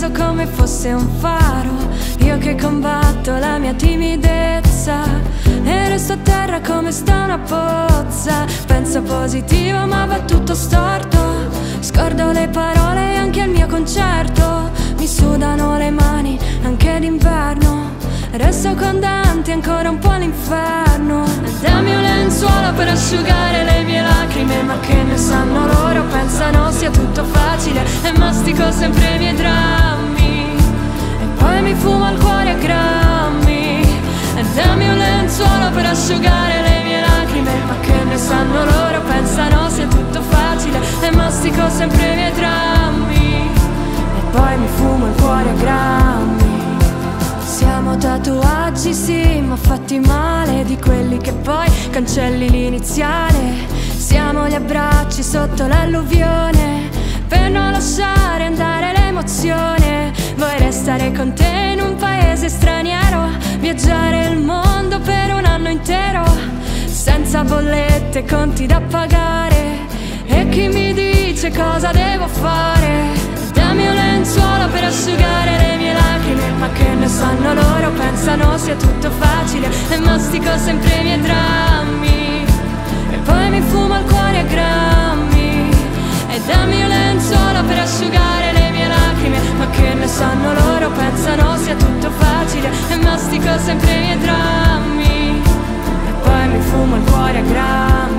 acceso come fosse un faro. Io che combatto la mia timidezza e resto a terra come sta una pozza. Penso positivo ma va tutto storto, scordo le parole e anche il mio concerto. Mi sudano le mani anche d'inverno, resto con Dante ancora un po' all'inferno. Dammi un lenzuolo per asciugare le mie lacrime, ma che ne sanno loro, pensano sia tutto facile e mastico sempre i miei drammi e poi mi fumo il cuore a grammi. Dammi un lenzuolo per asciugare le mie lacrime, ma che ne sanno loro, pensano sia tutto facile e mastico sempre i miei drammi e poi mi fumo il cuore a grammi. Siamo tatuaggi sì, ma fatti male, di quelli che poi cancelli l'iniziale. Siamo gli abbracci sotto l'alluvione per non lasciare andare l'emozione. Vuoi restare con te in un paese straniero, viaggiare il mondo per un anno intero, senza bollette e conti da pagare. E chi mi dice cosa devo fare? Dammi un lenzuolo per asciugare le mie lacrime, ma che ne sanno loro, pensano sia tutto facile e mastico sempre i miei drammi e poi mi fumo il cuore a grammi. E dammi un lenzuolo per asciugare le mie lacrime, ma che ne sanno loro, pensano sia tutto facile e mastico sempre i miei drammi e poi mi fumo il cuore a grammi.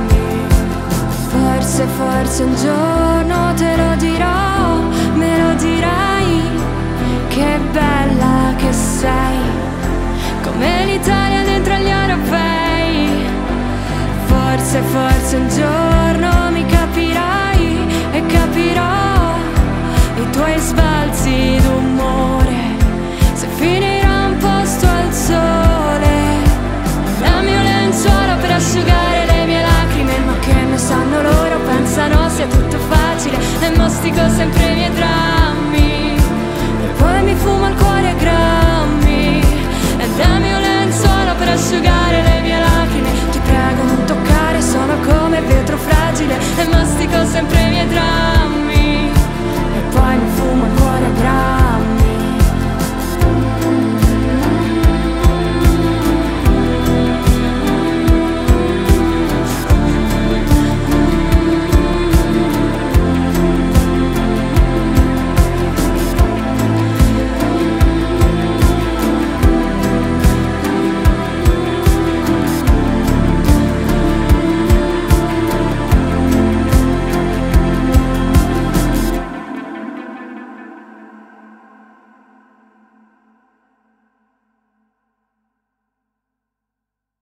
Forse un giorno te lo dirò, me lo dirai, che bella che sei, come l'Italia dentro agli europei. Forse un giorno mi capirai e capirò i tuoi sbalzi d'umore, se finirà un posto al sole. Dammi un lenzuolo per asciugare le mie lacrime, ma che ne sanno loro, pensano sia tutto facile e mastico sempre i miei drammi e poi mi fumo il cuore a grammi. E dammi un lenzuolo per asciugare le mie lacrime, ti prego non toccare, sono come vetro fragile e mastico sempre i miei drammi.